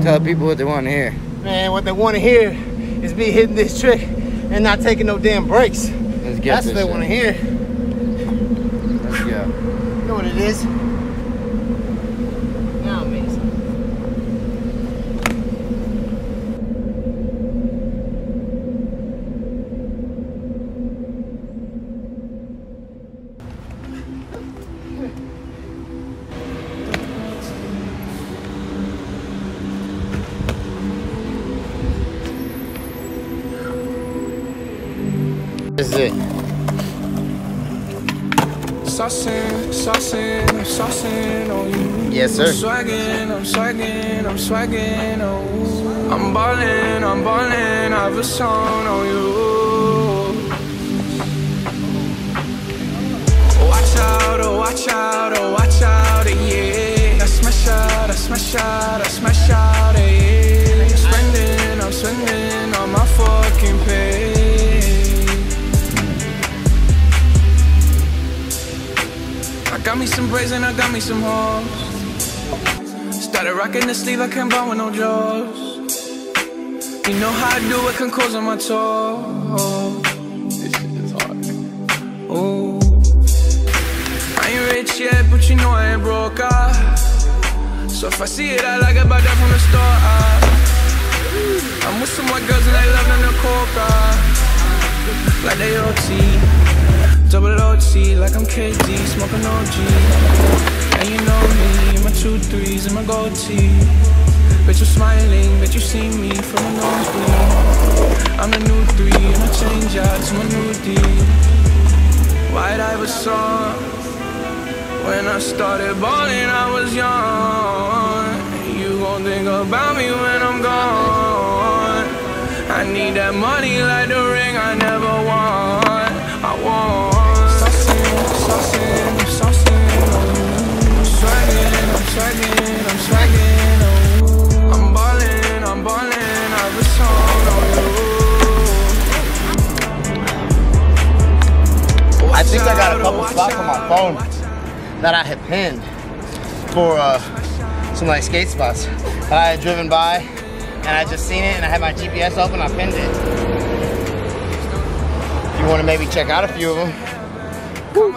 Tell people what they want to hear. Man, what they want to hear is me hitting this trick and not taking no damn breaks. Let's get That's what they want to hear. Let's go. You know what it is? Now amazing. This is it. Saucing on you. Yes, sir. I'm swagging, oh. I'm ballin', I've a song on you. Watch out, yeah. I smash out, yeah. I'm spending on my fucking pay. I got me some braids and I got me some hoes. Started rocking the sleeve, I can't buy with no jaws. You know how I do it, can close on my toes. This shit is hard. Ooh. I ain't rich yet, but you know I ain't broke, so if I see it, I like it, buy that from the store, I'm with some white girls and they love them the coca, like they OT. Double OT, like I'm KD, smoking OG. And you know me, my 2 3s and my gold tee. Bet you're smiling, bet you see me from a nosebleed. I'm the new 3 and I change out to my new D. White Iverson. When I started balling, I was young. You gon' think about me when I'm gone. I need that money like the ring I never won. I want saucing on you. I'm swagging, oh. I'm ballin', I've a song on you. I think I got a couple spots on my phone that I had pinned for some like skate spots that I had driven by, and I just seen it and I had my GPS open, I pinned it. If you want to maybe check out a few of them. Woo.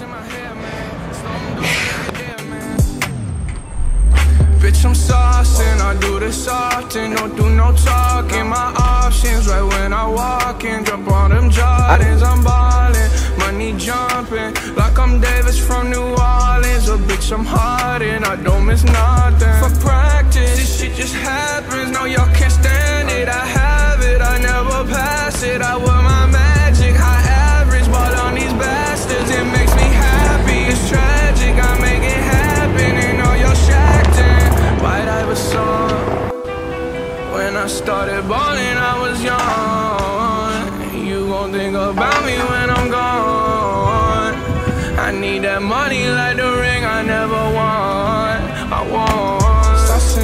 Bitch, I'm saucing, I do this often, don't do no talking. My options right when I walk in, jump on them Jordans, I'm ballin', money jumping, like I'm Davis from New Orleans. Oh bitch, I'm hard and I don't miss nothing. For practice, this shit just happens, no y'all can't stand it. I have it, I never pass it, I wear my magic, high average, ball on these bastards. It makes me happy, it's tragic, I make it happen, and all y'all shacked in. White Iverson. When I started balling, I was young. You gon' think about me when I'm gone. I need that money like the ring I never won. I want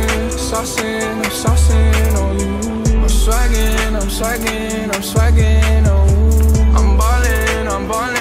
saucing on you. I'm swagging, oh. I'm ballin',